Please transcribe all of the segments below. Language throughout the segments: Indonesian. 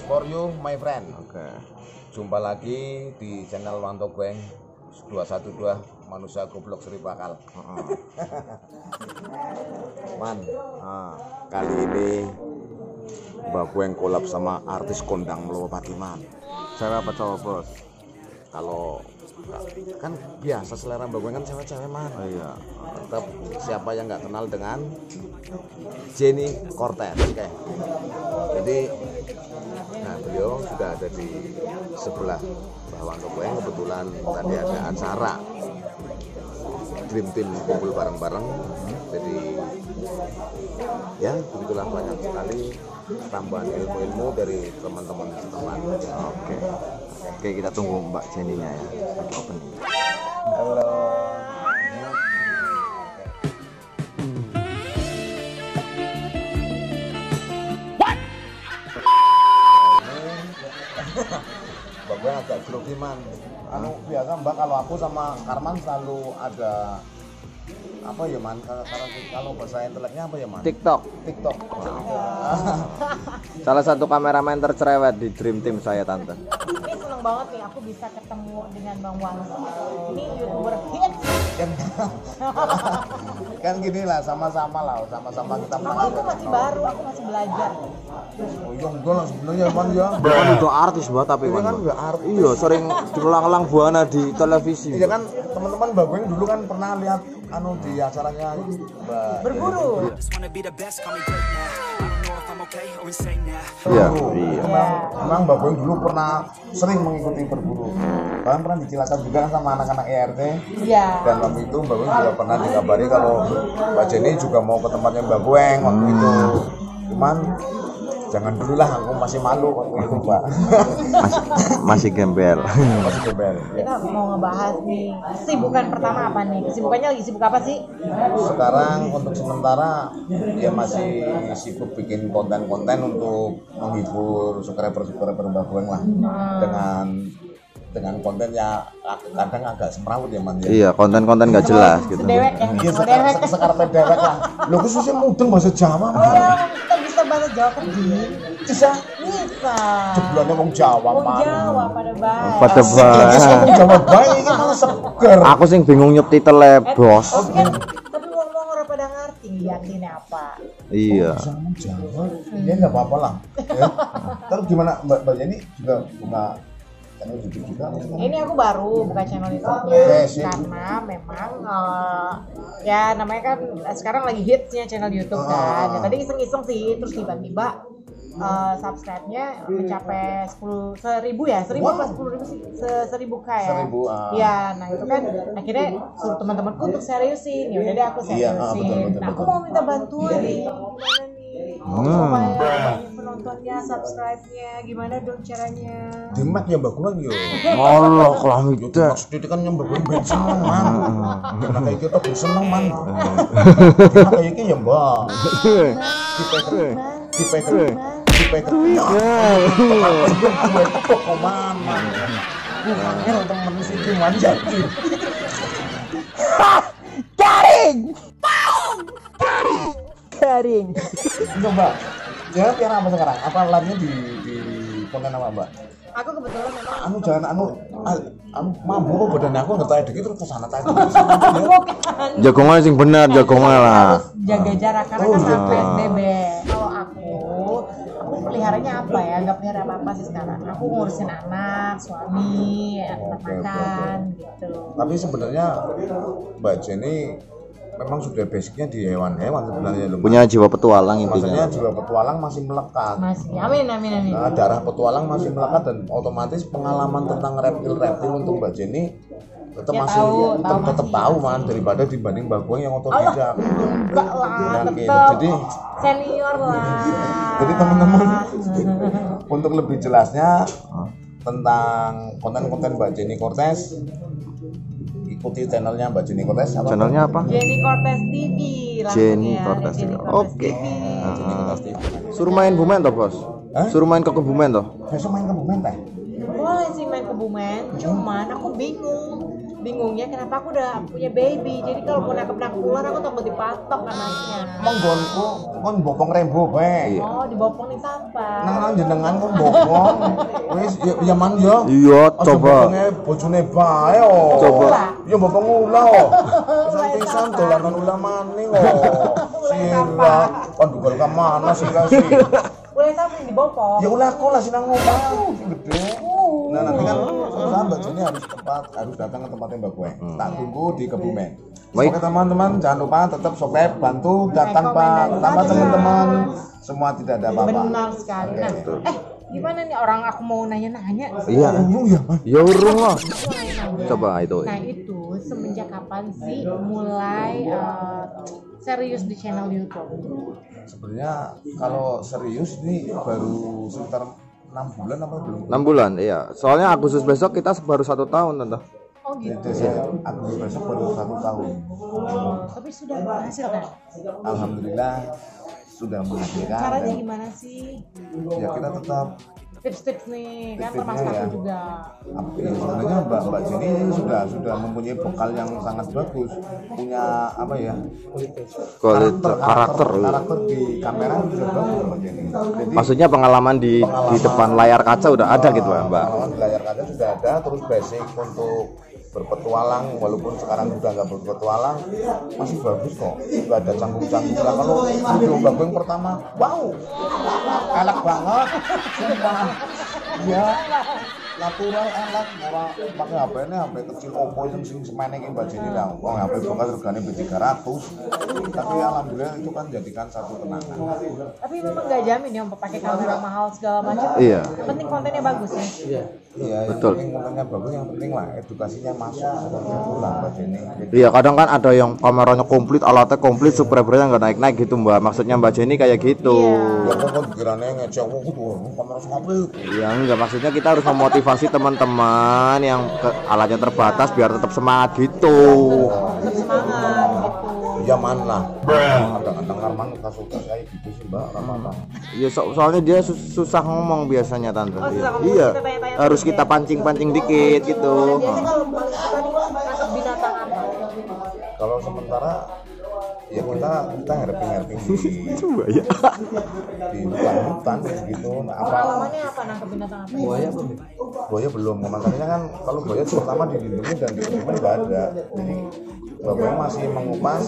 for you, my friend. Oke. Jumpa lagi di channel Wanto Geng 212 Manusia Goblok Seribu Akal. Man, kali ini Mbak Geng collab sama artis kondang Melopati man. Cewek apa cowok bos? Kalau kan biasa selera Mbak Geng kan cewek-cewek man. Oh iya. Tetap siapa yang nggak kenal dengan Jenny Cortez, oke. Jadi, nah beliau sudah ada di sebelah Mbak Wanto Geng. Kebetulan tadi ada acara Dream Team kumpul bareng-bareng. Jadi ya begitulah, banyak sekali tambahan ilmu-ilmu dari teman-teman seteman. Oke. Oke, kita tunggu Mbak Jenny-nya ya. Lagi opening. Halo. Mbak gue agak grogi man. Biasa Mbak, kalau aku sama Karman selalu ada apa ya man, kalau bahasa inteleknya apa ya man? TikTok. Salah satu kameramen tercerewet di Dream Team saya tante. Ini seneng banget nih aku bisa ketemu dengan Bang Wangsi. Ini YouTuber hits. Kan gini lah, sama-sama kita Aku masih baru, aku masih belajar. Oh iya enggak lah sebenarnya man ya. Bukan udah artis Mbak, tapi Ini kan Mbak. udah artis. Iya, sering diulang-ulang buana di televisi. Iya kan, teman-teman Mbak Geng dulu kan pernah lihat di acaranya Mbak Berburu. Iya. Memang Mbak Geng dulu pernah sering mengikuti berburu. Bahkan pernah di Cilacap juga kan sama anak-anak ERT. Iya. Dan waktu itu Mbak Geng juga pernah dikabari kalau Mbak Jenny juga mau ke tempatnya Mbak Geng waktu itu. Cuman jangan dulu lah, aku masih malu waktu itu Mbak. Masih gembel. Masih gembel. Kita mau ngebahas nih kesibukan pertama apa nih? Kesibukannya lagi sibuk apa sih? Sekarang untuk sementara dia masih sibuk bikin konten-konten untuk menghibur subscriber Mbak Geng lah. Dengan konten ya kadang agak semrawut ya man ya. Iya, konten-konten nggak jelas gitu. Sedewek ya. Iya, Sedewek. sekarang dewek lah. Lo khususnya mudeng bahasa Jawa man. Kita bisa bahasa Jawa kan? Bisa. Bisa. Jebloannya wong Jawa Wong man. Jawa pada baik. Pada Wong baik. Jawa baik ini malah seger. Aku sing bingung nyebtitle bos. Tapi ngomong orang pada ngerti yakin apa? Iya. Wong Jawa. Ya enggak apa-apa lah. Ya. Terus gimana Mbak Jenny juga buka channel YouTube juga? Ini aku baru buka channel YouTube-nya karena memang ya namanya kan sekarang lagi hitsnya channel YouTube kan. Ya, tadi iseng-iseng sih, terus tiba-tiba subscribe-nya mencapai 10.000 ya, 1000 apa 10.000 sih, 1000k ya. 1000. Ya, nah itu kan akhirnya suruh teman-temanku untuk seriusin. Ya udah deh aku seriusin. Betul. Nah, aku mau minta bantuan nih. Gimana nih? Supaya banyak penontonnya, subscribe-nya, gimana dong caranya? Demak ya Mbak Geng yo. Allah kelam itu. Maksudnya kan yang Mbak Geng ben seneng man. Demak kayak kita ben seneng man. Demak kayak iki ya Mbak. Dipegang. Kok mana? Bukannya temen sih cuma jadi. Garing. Mbak. Ya tiara apa sekarang? Apa lainnya di konten apa Mbak? Aku kebetulan memang Jangan mampu kok badan aku nggak tahu dikit terus kesana tadi. bukan. Jagongnya sing benar, jagongnya lah. Harus jaga jarak karena kan sama PSBB. Kalau aku peliharanya apa ya? Nggak pelihara apa-apa sih sekarang. Aku ngurusin anak, suami, anak makan gitu. Tapi sebenarnya Mbak Jenny memang sudah basicnya di hewan-hewan sebenarnya loh. Punya jiwa petualang Maksudnya intinya. jiwa petualang masih melekat. Masih. Amin. Nah, darah petualang masih melekat dan otomatis pengalaman tentang reptil-reptil untuk Mbak Jenny tetap Ya, masih tahu tahu man daripada dibanding Mbak Geng yang otodidak. Enggak lah, Yakin. tetap Jadi senior lah. Jadi teman-teman untuk lebih jelasnya tentang konten-konten Mbak Jenny Cortez, ikuti channelnya Mbak Jenny Cortez. Channelnya apa? Jenny Cortez TV. Jenny Cortez TV. Oke. Jenny Cortez TV. Suruh main Bumen toh bos? Hah? Suruh main ke Kebumen toh? Besok main ke Bumen teh. Boleh sih main ke Bumen, cuman aku bingung bingungnya kenapa aku udah punya baby. Jadi kalau mau nangkep ular aku takut dipatok anaknya. Monggonku kon bopong rembo bae. Oh, dibopong nih sampah. Nang jenengan kon bopong. Wis ya man yo. Iya, coba. Bojone bae oh. Coba. Ya bopong ulah oh. Pisan dolanan ulah maning oh. Sira kon dugol ka mana sira sih. Boleh sampai dibopong. Ya ulah kok lah sinang ngomong sing gede. Nah nanti kan Mbak Jenny harus datang ke tempatnya Mbak Gue. Tak tunggu di Kebumen. Oke teman-teman jangan lupa tetap subscribe, bantu datang Pak, tambah teman-teman. Semua tidak ada apa-apa. Benar sekali. Nah, gimana nih orang aku mau nanya-nanya? Iya. Ya urung lah. Coba itu. Nah itu semenjak kapan sih mulai serius di channel YouTube? Sebenarnya kalau serius ini baru sekitar 6 bulan apa belum? 6 bulan, iya. Soalnya Agustus besok kita baru 1 tahun, Tante. Oh gitu. Itu saya Agustus besok baru 1 tahun. Tapi sudah berhasil kan? Alhamdulillah sudah menghasilkan. Caranya gimana sih? Ya kita tetap Tips-tips nih, kan Tips-tipsnya termasuk aku ya. juga. Ya, sebenarnya Mbak Jenny ini sudah mempunyai bekal yang sangat bagus, punya apa ya Karakter. karakter di kamera sudah bagus Mbak Jenny. Jadi Maksudnya pengalaman di depan layar kaca udah ada gitu ya, Mbak. di layar kaca sudah ada, terus basic untuk berpetualang, walaupun sekarang sudah nggak berpetualang masih bagus kok, nggak ada canggung-canggung. Nah, kalau video Mbak yang pertama, wow, enak banget, sumpah, ya, natural enak, orang pakai HP ini HP kecil Oppo yang sing semeneng Mbak Jenny lah, wong HP bekas regane B300, tapi alhamdulillah itu kan jadikan satu kenangan. Tapi memang nggak jamin ya untuk pakai kamera mahal segala macam. Iya. Yang penting kontennya bagus ya. Iya, Betul. yang penting kontennya bagus, yang penting lah edukasinya masuk seperti itulah Mbak Jenny. Iya, kadang kan ada yang kameranya komplit, alatnya komplit, subscribernya nggak naik-naik gitu, Mbak. Maksudnya Mbak Jenny kayak gitu. Ya kok dikiranya ngecek wong kudu kamera komplit. Iya, enggak, maksudnya kita harus memotivasi teman-teman yang alatnya terbatas biar tetap semangat gitu. Tetap semangat gitu. Ya man lah. Kadang-kadang Arman suka kayak gitu sih Mbak Ramana. Iya, soalnya dia susah ngomong biasanya, Tante. Oh, susah ngomong, Iya. kita tanya-tanya Harus terus kita ya. pancing-pancing dikit gitu. Biasanya kalau tadi masuk binatang apa? Kalau sementara ya kita herping Coba ya. di hutan gitu. Nah, apa Pengalamannya apa nangkep binatang apa? buaya belum. Masalahnya kan kalau buaya pertama dilindungi dan di Kebumen nggak ada. Jadi Mbak Boy masih mengupas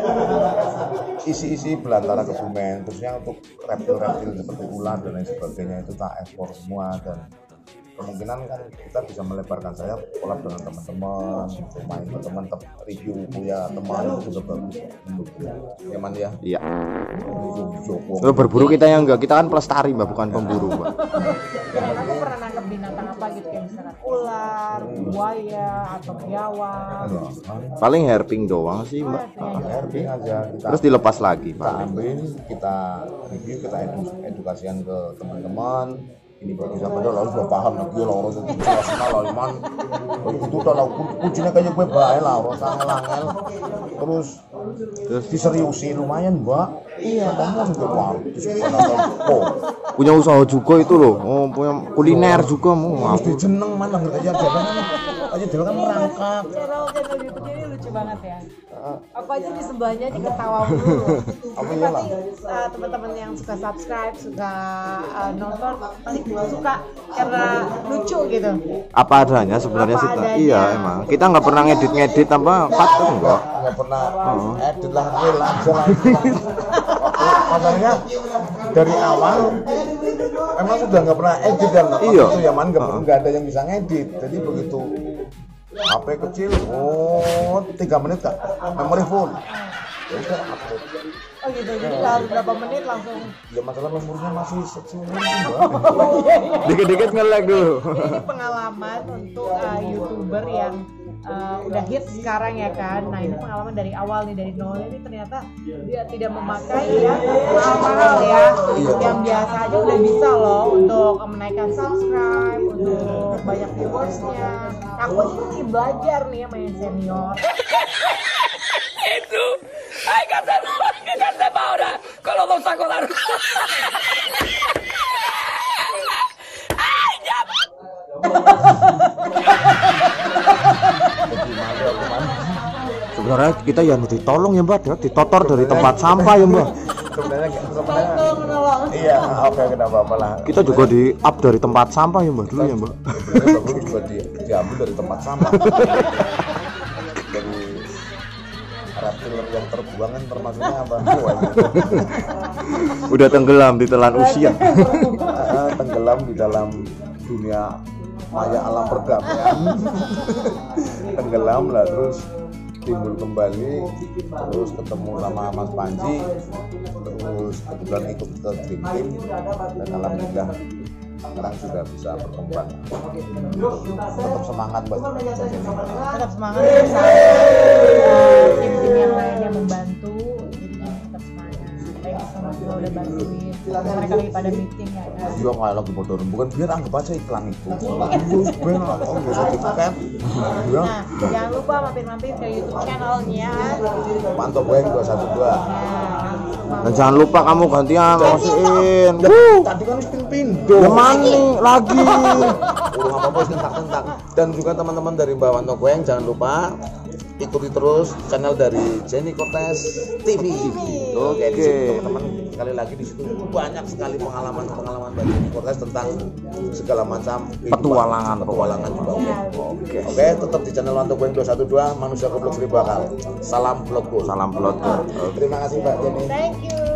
isi-isi belantara Kebumen, terusnya untuk reptil-reptil seperti ular dan lain sebagainya itu tak ekspor semua, dan kemungkinan kan kita bisa melebarkan saya kolab dengan teman-teman, main ke teman review punya teman itu juga bagus menurutku. Nyaman ya. Iya. Joko. Berburu kita yang enggak, kita kan pelestari, Mbak, bukan pemburu, Mbak. Aku pernah nangkep binatang apa gitu kayak misalkan ular, buaya atau biawak. Paling herping doang sih, Mbak. Herping aja kita. Terus dilepas lagi, kita Pak. ambil, kita review, kita edukasikan ke teman-teman. Ini bagi siapa dah lalu sudah paham lagi lah orang itu jelas lah iman. Itu dah lah kuncinya kayak gue baik lah orang angel-angel. Terus diseriusi lumayan Mbak. Iya. Kamu juga pantas. Punya usaha juga itu loh. Oh, punya kuliner juga mau. Harus dijeneng mana ngerti aja aja dia kan merangkak. Channel YouTube ini lucu banget ya. Apa aja di sebelahnya aja ketawa mulu. Apa ya lah? Teman-teman yang suka subscribe, suka nonton pasti suka karena lucu gitu. Apa adanya sebenarnya Apa sih. adanya. Iya, emang. Kita nggak pernah ngedit apa cut tuh enggak. Nggak pernah edit lah langsung masalahnya dari awal emang sudah nggak pernah edit dan Iya. itu ya man nggak ada yang bisa ngedit, jadi begitu HP kecil 3 menit kak memori full ya udah upload. Oh gitu, jadi harus berapa menit langsung. Ya masalah memorinya masih secil ini Dikit-dikit nge-lag dulu. Ini pengalaman untuk YouTuber yang udah hit sekarang ya kan. Nah ini pengalaman dari awal nih, dari nol ini ternyata dia tidak memakai ya mahal ya, yang biasa aja udah bisa loh untuk menaikkan subscribe, untuk banyak viewersnya. Aku ini masih belajar nih sama yang senior. Itu, ay kata ahora con los dos sacos de arroz. Ay, ya. sebenarnya kita yang ditolong ya Mbak, ditotor dari tempat sampah ya Mbak. Sebenarnya iya, oke, kenapa apa lah. Kita juga di up dari tempat sampah ya Mbak dulu ya Mbak. Sebenarnya bagus juga diambil dari tempat sampah. Dari reptil yang terbuang kan termasuknya apa? Udah tenggelam di telan usia. Tenggelam di dalam dunia maya alam perdamaian. Tenggelam lah, terus timbul kembali, terus ketemu sama Mas Panji, terus kebetulan ikut ke Dream Team, dan alhamdulillah sekarang sudah bisa berkembang. Tetap semangat buat Tetap semangat bersama tim-tim yang lainnya membantu, jadi tetap semangat. Thanks so much lo udah bantuin. Mereka lagi pada meeting ya kan. juga kayak lagi motor, bukan biar anggap aja iklan itu. Benar, oh nggak usah dipakai. Ya, Nah, jangan lupa mampir-mampir ke YouTube channelnya. Mantap Weng 212. Dan jangan lupa kamu gantian ngasihin. Tadi kan pindah. Gimana lagi? Urung apa-apa sentak-sentak. Dan juga teman-teman dari Mbak Wanto Weng jangan lupa ikuti terus channel dari Jenny Cortez TV. Oke, di situ teman-teman sekali lagi di situ banyak sekali pengalaman Mbak Jenny Cortez tentang segala macam Petualangan juga. Oke, tetap di channel Wanto Weng 212 manusia goblok 1000 akal. Salam vlogku. Salam pelot. Terima kasih Mbak Jenny. Thank you.